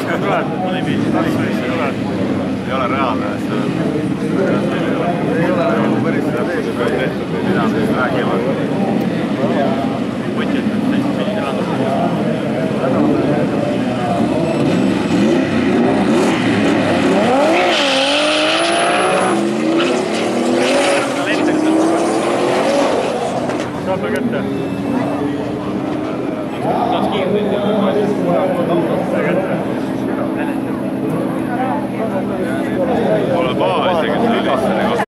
tuleb, mõni talisveis tuleb. Ei ole reaalne, et ei ole nagu päris seda tehtud, mida me räägivad. Võtjad, et milline landub. Saab kätte. Tahaks kiirelt.